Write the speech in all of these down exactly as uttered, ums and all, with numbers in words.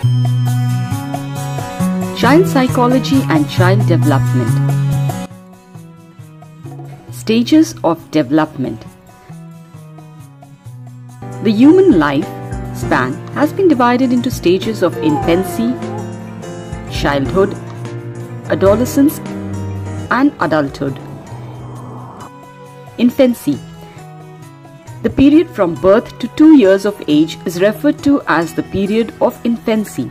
Child psychology and child development. Stages of development. The human life span has been divided into stages of infancy, childhood, adolescence, and adulthood. Infancy. The period from birth to two years of age is referred to as the period of infancy.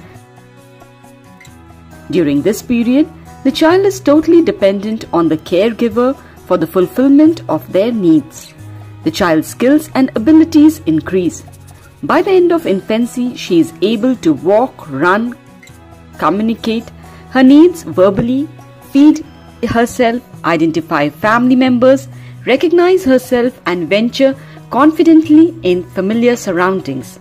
During this period, the child is totally dependent on the caregiver for the fulfillment of their needs. The child's skills and abilities increase. By the end of infancy, she is able to walk, run, communicate her needs verbally, feed herself, identify family members, recognize herself, and venture confidently in familiar surroundings.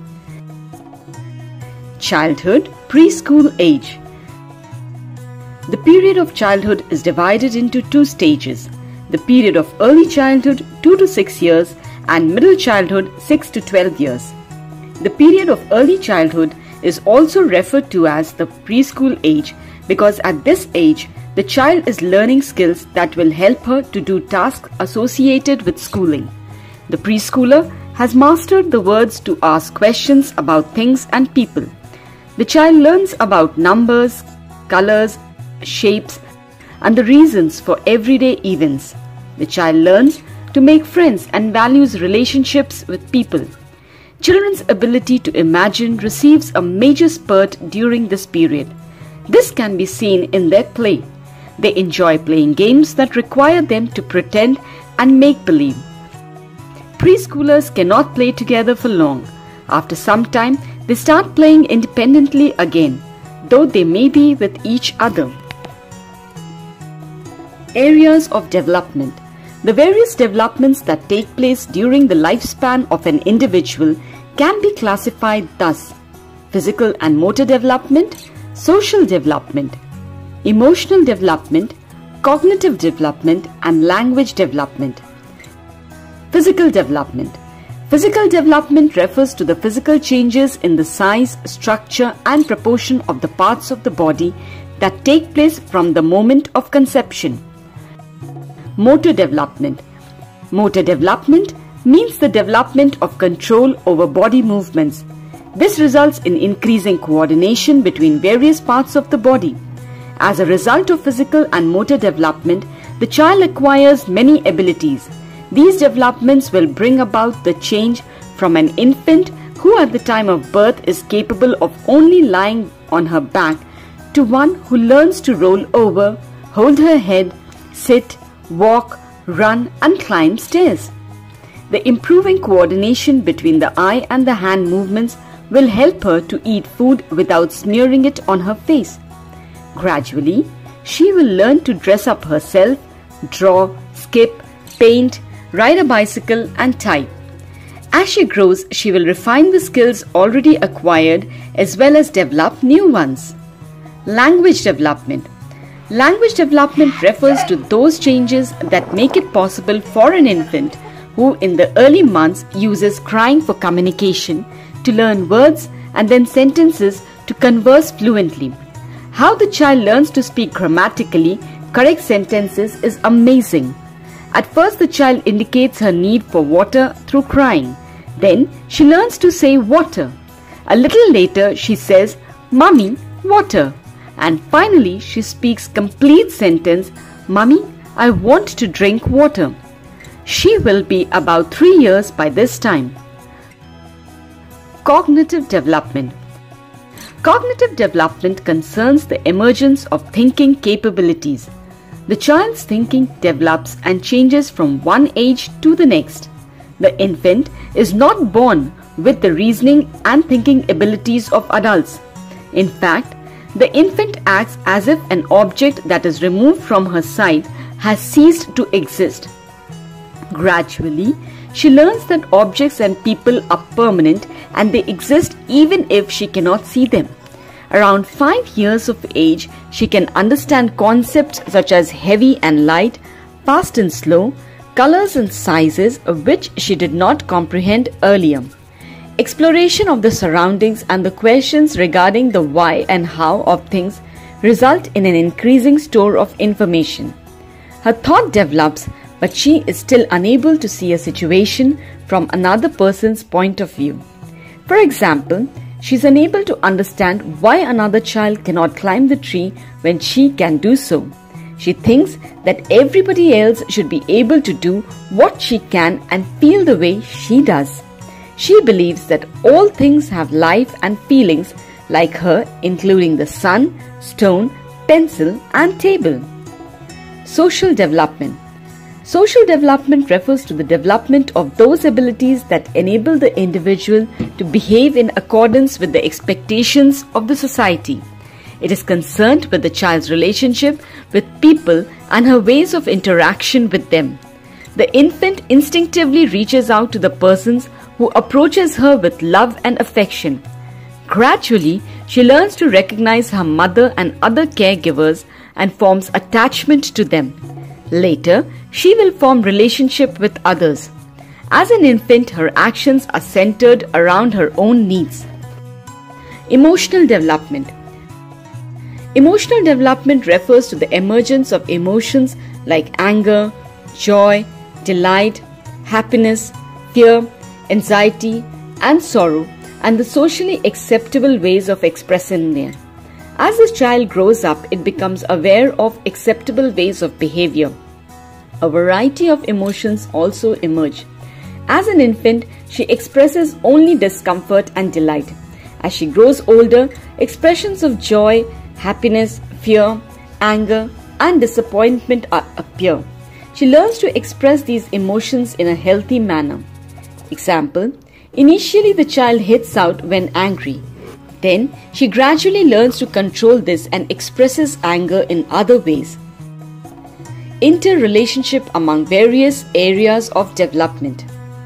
Childhood, preschool age. The period of childhood is divided into two stages: the period of early childhood two to six years and middle childhood six to twelve years. The period of early childhood is also referred to as the preschool age because at this age the child is learning skills that will help her to do tasks associated with schooling. The preschooler has mastered the words to ask questions about things and people. The child learns about numbers, colors, shapes, and the reasons for everyday events. The child learns to make friends and values relationships with people. Children's ability to imagine receives a major spurt during this period. This can be seen in their play. They enjoy playing games that require them to pretend and make believe. Preschoolers cannot play together for long. After some time, they start playing independently again, though they may be with each other. Areas of development. The various developments that take place during the lifespan of an individual can be classified thus: physical and motor development, social development, emotional development, cognitive development, and language development. Physical development. Physical development refers to the physical changes in the size, structure, and proportion of the parts of the body that take place from the moment of conception. Motor development. Motor development means the development of control over body movements. This results in increasing coordination between various parts of the body. As a result of physical and motor development, the child acquires many abilities. These developments will bring about the change from an infant who at the time of birth is capable of only lying on her back to one who learns to roll over, hold her head, sit, walk, run, and climb stairs. The improving coordination between the eye and the hand movements will help her to eat food without smearing it on her face. Gradually, she will learn to dress up herself, draw, skip, paint, ride a bicycle, and type. As she grows, she will refine the skills already acquired as well as develop new ones. Language development. Language development refers to those changes that make it possible for an infant who in the early months uses crying for communication to learn words and then sentences to converse fluently. How the child learns to speak grammatically correct sentences is amazing. At first, the child indicates her need for water through crying. Then she learns to say water. A little later, she says, "Mummy, water." And finally, she speaks complete sentence, "Mummy, I want to drink water." She will be about three years by this time. Cognitive development. Cognitive development concerns the emergence of thinking capabilities. The child's thinking develops and changes from one age to the next. The infant is not born with the reasoning and thinking abilities of adults. In fact, the infant acts as if an object that is removed from her sight has ceased to exist. Gradually, she learns that objects and people are permanent and they exist even if she cannot see them. Around five years of age, she can understand concepts such as heavy and light, fast and slow, colors and sizes which she did not comprehend earlier. Exploration of the surroundings and the questions regarding the why and how of things result in an increasing store of information. Her thought develops, but she is still unable to see a situation from another person's point of view. For example, she is unable to understand why another child cannot climb the tree when she can do so. She thinks that everybody else should be able to do what she can and feel the way she does. She believes that all things have life and feelings like her, including the sun, stone, pencil, and table. Social development. Social development refers to the development of those abilities that enable the individual to behave in accordance with the expectations of the society. It is concerned with the child's relationship with people and her ways of interaction with them. The infant instinctively reaches out to the persons who approaches her with love and affection. Gradually, she learns to recognize her mother and other caregivers and forms attachment to them. Later, she will form relationship with others. As an infant, her actions are centered around her own needs. Emotional development. Emotional development refers to the emergence of emotions like anger, joy, delight, happiness, fear, anxiety, and sorrow, and the socially acceptable ways of expressing them. As the child grows up, it becomes aware of acceptable ways of behavior. A variety of emotions also emerge. As an infant, she expresses only discomfort and delight. As she grows older, expressions of joy, happiness, fear, anger, and disappointment appear. She learns to express these emotions in a healthy manner. Example, initially the child hits out when angry. Then she gradually learns to control this and expresses anger in other ways. Interrelationship among various areas of development.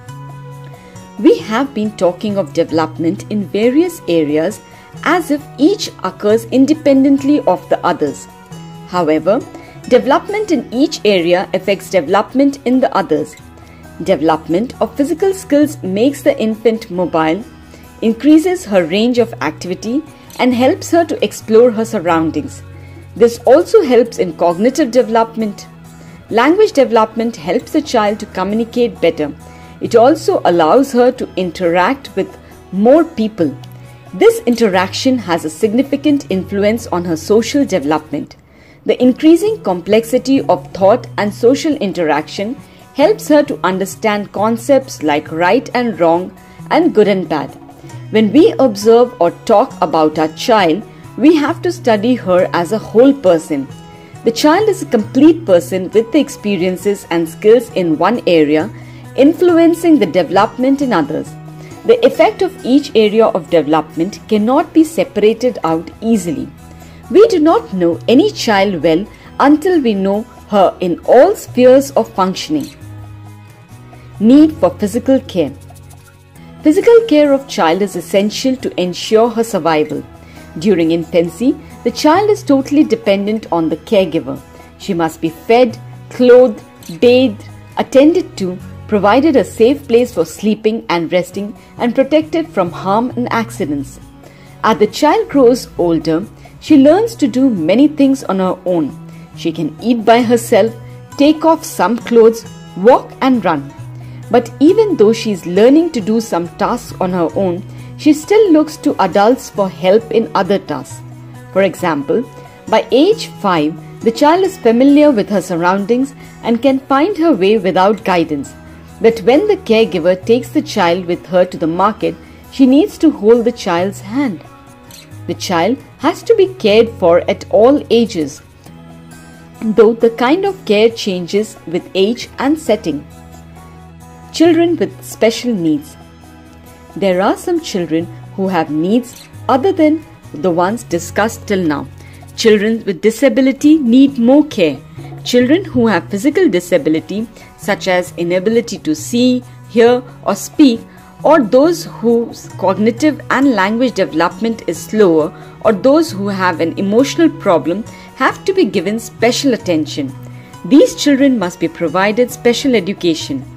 We have been talking of development in various areas as if each occurs independently of the others. However, development in each area affects development in the others. Development of physical skills makes the infant mobile, increases her range of activity, and helps her to explore her surroundings. This also helps in cognitive development. Language development helps the child to communicate better. It also allows her to interact with more people. This interaction has a significant influence on her social development. The increasing complexity of thought and social interaction helps her to understand concepts like right and wrong and good and bad. When we observe or talk about our child, we have to study her as a whole person. The child is a complete person with the experiences and skills in one area, influencing the development in others. The effect of each area of development cannot be separated out easily. We do not know any child well until we know her in all spheres of functioning. Need for physical care. Physical care of child is essential to ensure her survival. During infancy, the child is totally dependent on the caregiver. She must be fed, clothed, bathed, attended to, provided a safe place for sleeping and resting, and protected from harm and accidents. As the child grows older, she learns to do many things on her own. She can eat by herself, take off some clothes, walk and run. But even though she is learning to do some tasks on her own, she still looks to adults for help in other tasks. For example, by age five, the child is familiar with her surroundings and can find her way without guidance. But when the caregiver takes the child with her to the market, she needs to hold the child's hand. The child has to be cared for at all ages, though the kind of care changes with age and setting. Children with special needs. There are some children who have needs other than the ones discussed till now. Children with disability need more care. Children who have physical disability, such as inability to see, hear, or speak, or those whose cognitive and language development is slower, or those who have an emotional problem, have to be given special attention. These children must be provided special education.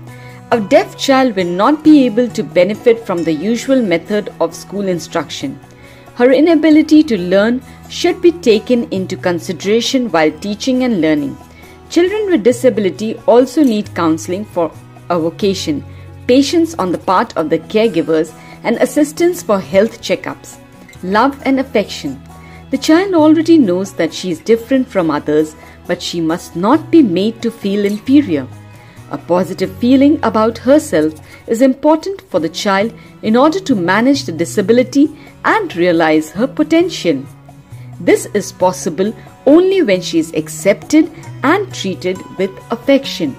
A deaf child will not be able to benefit from the usual method of school instruction. Her inability to learn should be taken into consideration while teaching and learning. Children with disability also need counseling for a vocation, patience on the part of the caregivers, and assistance for health checkups. Love and affection. The child already knows that she is different from others, but she must not be made to feel inferior. A positive feeling about herself is important for the child in order to manage the disability and realize her potential. This is possible only when she is accepted and treated with affection.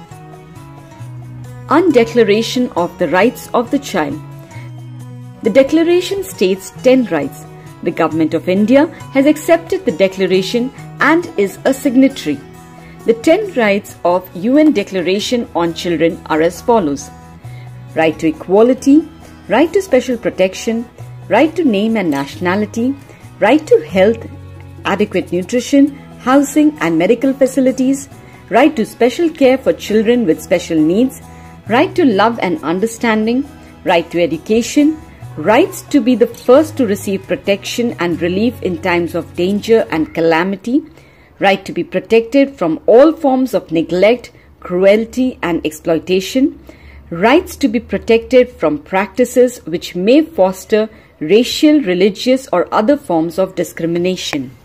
Undeclaration of the Rights of the Child. The Declaration states ten rights. The Government of India has accepted the Declaration and is a signatory. The ten rights of U N Declaration on Children are as follows: right to equality, right to special protection, right to name and nationality, right to health, adequate nutrition, housing and medical facilities, right to special care for children with special needs, right to love and understanding, right to education, rights to be the first to receive protection and relief in times of danger and calamity, right to be protected from all forms of neglect, cruelty and exploitation, rights to be protected from practices which may foster racial, religious or other forms of discrimination.